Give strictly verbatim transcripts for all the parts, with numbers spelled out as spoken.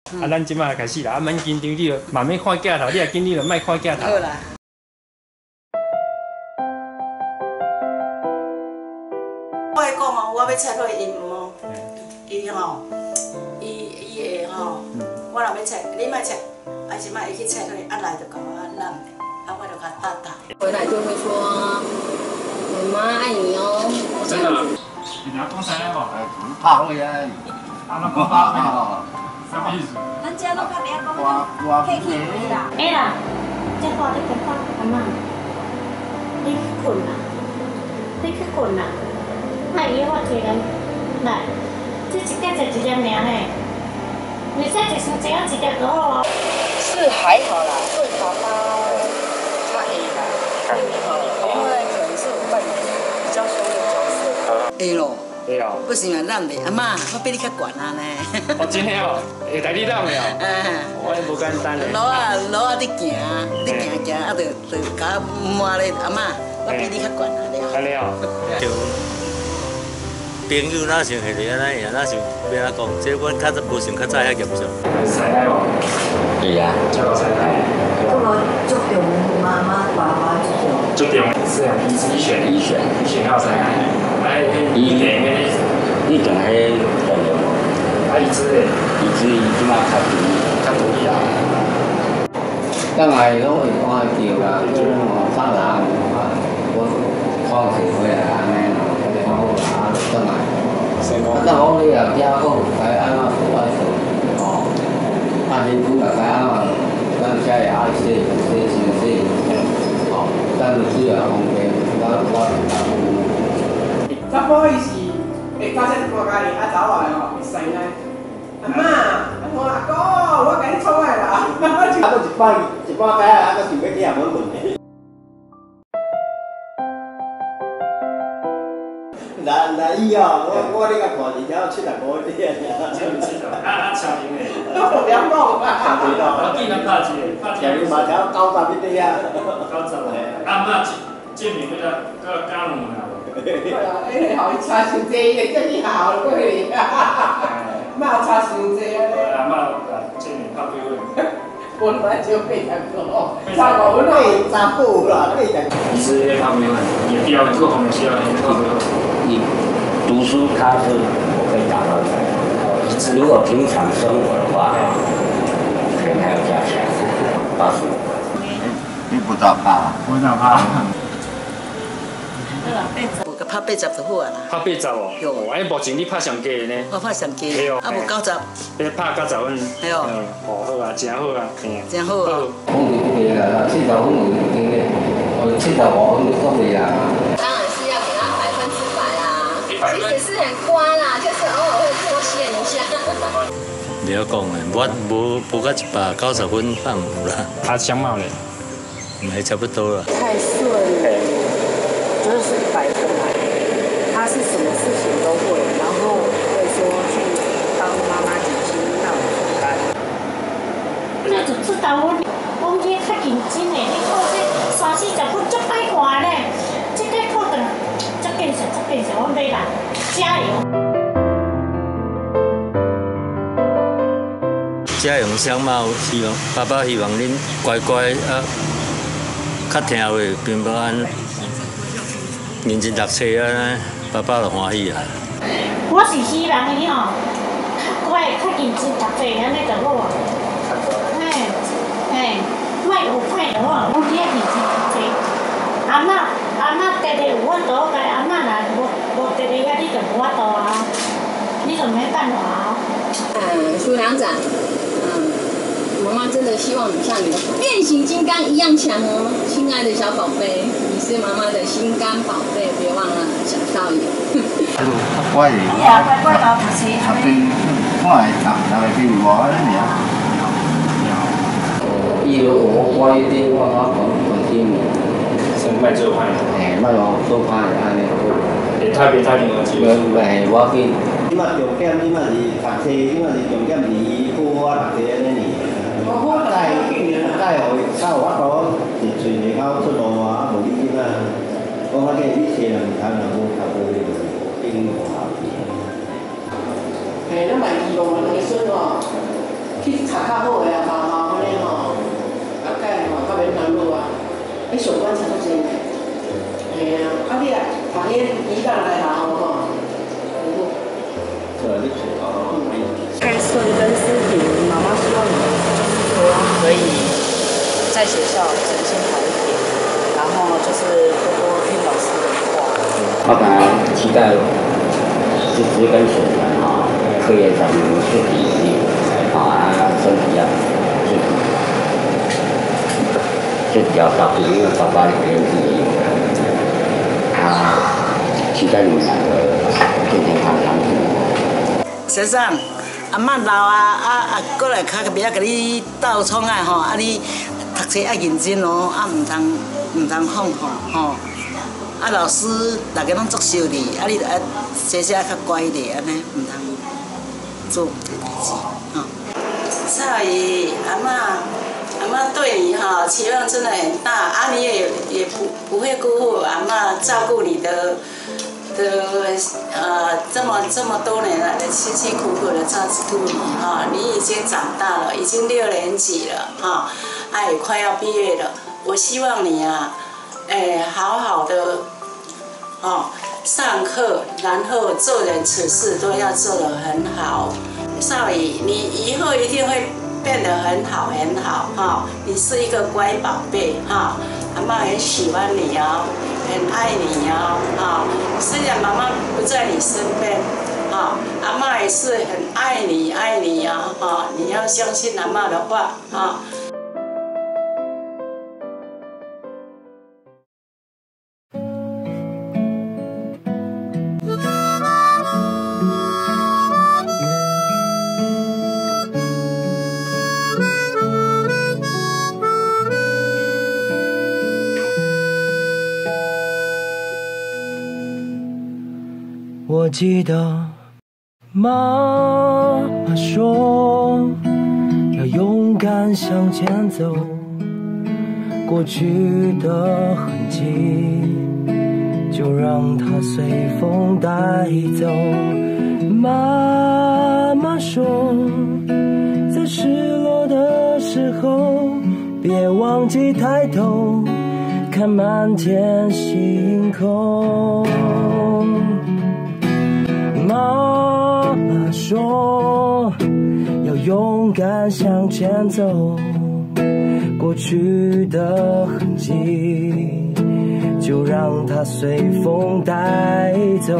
啊，咱即马开始啦，啊，免紧张，你就慢慢看镜头，你若紧你就莫看镜头。 好啦。我会讲哦，我要切落伊哦，伊吼，伊伊会吼，我若要切，你莫切，啊，是莫伊去切落，啊来就甲我揽，啊我就甲搭搭。 回来就会说，妈妈爱你哦。 真的？你拿讲啥个无？ 拍火啊！ 啊，那讲拍火，什么意思？ 咱遮拢较袂晓讲，客气话啦。 哎啦，这话你别讲，阿妈，你去困啦，你去困啦。那伊我摕来，来，这一点就一点尔呢，你再一箱这样一点就好啊。 是还好啦，对爸爸他 A 啦，因为可能是我扮演比较凶的角色。A 咯。 会哦。 不行啊，让袂，阿妈，我比你较悬啊呢。 哦，真的哦，会带你让的哦。嗯。我也不简单嘞。 路啊路啊，你行，你行行，啊，就就甲摸咧，阿妈，我比你较悬啊了。 安尼哦。 朋友哪像系安尼样，哪像要安讲，这阮较无像较早遐严重。 采奶无？ 是啊。 叫到采奶。 咁我注重妈妈、爸爸注重。 注重是啊，一一选一选一选要采奶，哎，一点迄个， 你定迄重要无？ 啊，一支诶， 伊只伊即马较独较独立啊。 当然拢会看到啦，就是哦，发达啊，我看社会啊，安尼咯，看好啦，啊，当然。啊，当好你也听好，该安怎做爱做，哦，啊，辛苦也该安怎，咱遮也爱洗洗洗洗，哦，咱就需要方便，我我查甫伊是会发生大家己啊查某的吼，会生啊。阿嬷，啊我阿哥，我甲你宠爱啦。啊， 都一摆一摆解啊，啊，搁想要去也问问的。来来伊哦，我我咧甲看一条七十五点啊。 七十七十，啊啊，超龄诶。 我不要讲啦。 差不多。 我记咱拍一个，拍一个。 嘛条九十一点啊。 九十诶，啊，嬷证明迄个个家母啦。 对啊，迄个互伊差伤济，伊会叫你好过去。莫差伤济啊！ 阿嬷证明拍几位？ 我蛮少八十五，差五分八十五啦，八十。 其实咧拍几位，也标很各方面需要很各个。 你读书他是我可以达到的，如果平常生活的话，可能还要加强。八十五。 你不早拍？ 我哪拍？ 有个拍八十就好啊啦。 拍八十哦。哦，哎，目前你拍上低的呢？ 我拍上低，啊无九十。 你拍九十分。 系哦。 哦，好啊，真好啊，嘿。 真好啊。 讲你这个啦，七十分有经验，我七十五分就够你啦。 当然是要给他百分之百啦，其实是很乖啦，就是偶尔会脱线一下。 不要讲诶，我无无到一百九十分放有啦。 他相貌嘞？ 也差不多了。 太顺了，就是一百分来。他是什么事情都会，然后会说去帮妈妈减轻那种负担。 那就知道我讲起较认真诶，你考这三四十分足歹看咧，这个考得足建设足建设，我买啦，加油！ 家用相貌，希望爸爸希望恁乖乖啊，较听话，平平安，认真读册啊，爸爸就欢喜啊。 我是希望伊吼，较乖，较认真读册，安尼就好啊。嘿，嘿，莫有歹就好，我你要认真读册。阿嬷，阿嬷直直有法度，但阿嬷若无无直直啊，你就无法度啊，你就没办法啊。 嗯，苏娘长，嗯，妈妈真的希望你像你的变形金刚一样强哦，亲爱的小宝贝，你是妈妈的心肝宝贝，别忘了小少爷。 乖的。 你啊，乖乖老读书。 啊对，看会读，那个比如我安尼尔。 伊如我乖一点，我我讲讲听。 先莫做歹。 嘿，莫讲做歹安尼。 别太别太灵儿子。 唔係，我去。 你嘛重点，你嘛是读册，你嘛是重点是伊好我读册安尼尔。再再互较有法度，是顺利较出路啊，啊无你即摆讲啊，计你生人读人无读无哩，已经无效。 嘿，咱嘛希望两个孙哦， 去读较好的啊，嘛吼，安尼吼，啊，改吼较免烦恼啊。迄上班差足济呢。嘿啊，啊你啊，读迄医大来学吼吼， 对，你去哦。 开顺跟思婷，妈妈希望你们就是说可以在学校成绩好一点，然后就是多多听老师的话。 我本来期待师资跟学员哈，课业上能顺利一点，啊，身体要自己自己要照顾，因为爸爸有年纪也有了，啊，期待你们两个健健康康的。 先生。阿嬷老啊，啊啊，过来较袂晓甲你斗宠爱吼，啊你读册爱认真哦，啊毋通毋通放吼吼，啊老师大家拢足惜你，啊你着爱小小较乖一点，安尼毋通做代志吼。少姨，阿嬷阿嬷对你哈期望真的很大，啊你也也不不会辜负阿嬷照顾你的。的呃，这么这么多年来的辛辛苦苦的照顾你哈，你已经长大了，已经六年级了哈，啊也快要毕业了。我希望你啊，哎，好好的哦，上课，然后做人处事都要做得很好。少姨，你以后一定会变得很好很好哈，你是一个乖宝贝哈，阿嬷很喜欢你哦。很爱你哦，哈！虽然妈妈不在你身边，哈，阿嬷也是很爱你，爱你啊，哈！你要相信阿嬷的话，哈。 我记得妈妈说要勇敢向前走，过去的痕迹就让它随风带走。妈妈说在失落的时候别忘记抬头看满天星空。妈妈说要勇敢向前走，过去的痕迹就让它随风带走。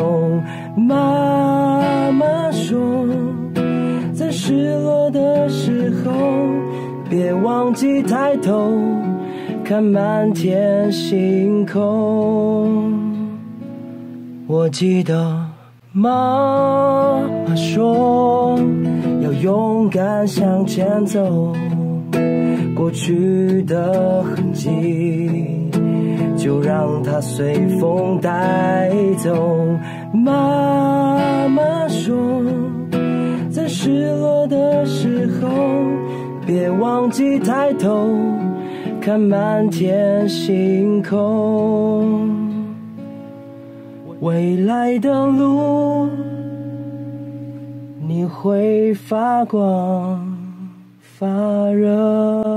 妈妈说在失落的时候别忘记抬头看满天星空。我记得妈妈说要勇敢向前走，过去的痕迹就让它随风带走。妈妈说在失落的时候别忘记抬头看满天星空。未来的路你会发光发热。